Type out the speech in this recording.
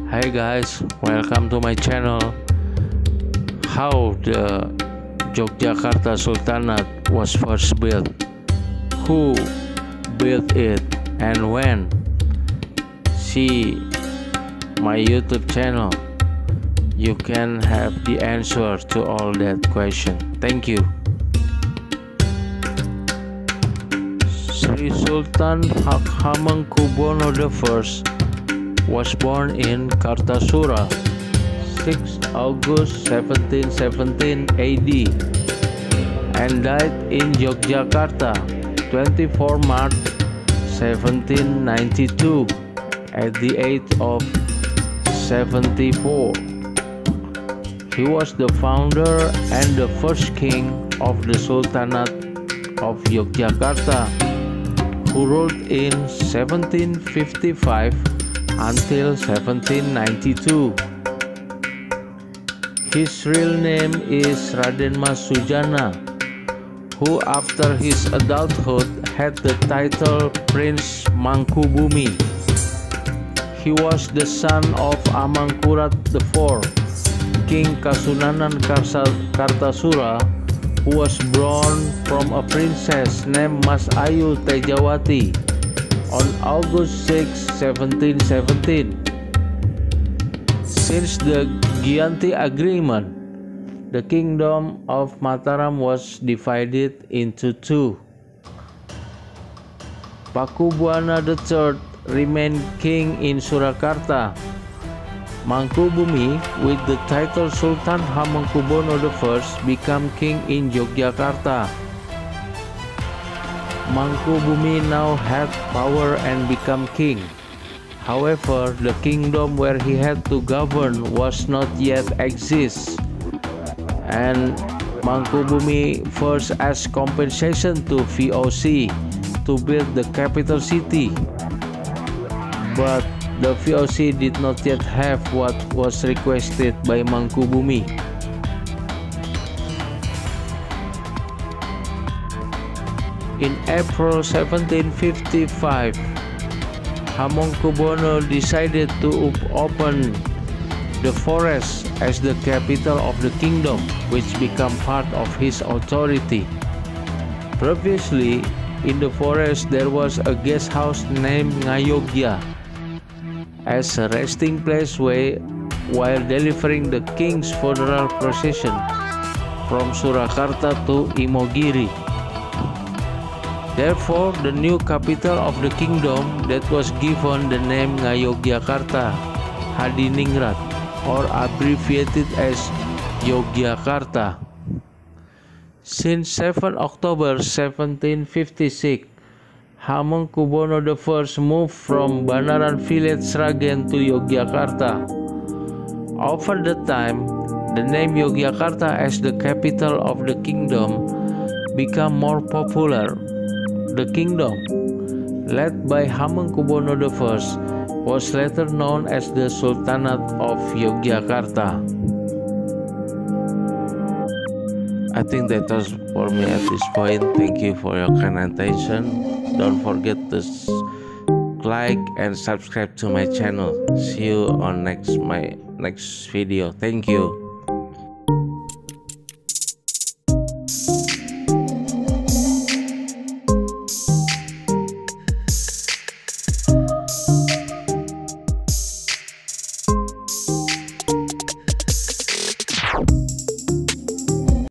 Hi guys, welcome to my channel. How the Yogyakarta Sultanate was first built, who built it, and when. See my YouTube channel. You can have the answer to all that question. Thank you. Sri Sultan Hamengkubuwono I was born in Kartasura, 6 August 1717 AD, and died in Yogyakarta, 24 March 1792, at the age of 74. He was the founder and the first king of the Sultanate of Yogyakarta, who ruled in 1755 until 1792. His real name is Raden Mas Sujana, who after his adulthood had the title Prince Mangkubumi. He was the son of Amangkurat IV, King Kasunanan Kartasura, who was born from a princess named Mas Ayu Tejawati on August 6, 1717. Since the Giyanti Agreement, the kingdom of Mataram was divided into two. Pakubuwana III remained king in Surakarta. Mangkubumi, with the title Sultan Hamengkubuwono I, became king in Yogyakarta. Mangkubumi now had power and became king. However, the kingdom where he had to govern was not yet exist, and Mangkubumi first asked compensation to VOC to build the capital city, but the VOC did not yet have what was requested by Mangkubumi. In April 1755, Hamengkubuwono decided to open the forest as the capital of the kingdom, which became part of his authority. Previously, in the forest there was a guest house named Ngayogya, as a resting place while delivering the king's funeral procession from Surakarta to Imogiri. Therefore, the new capital of the kingdom that was given the name Ngayogyakarta, Hadiningrat, or abbreviated as Yogyakarta. Since 7 October 1756, Hamengkubuwono I moved from Banaran village Sragen to Yogyakarta. Over the time, the name Yogyakarta as the capital of the kingdom became more popular. The kingdom, led by Hamengkubuwono I, was later known as the Sultanate of Yogyakarta. I think that was for me at this point. Thank you for your kind attention. Don't forget to like and subscribe to my channel. See you on my next video. Thank you. You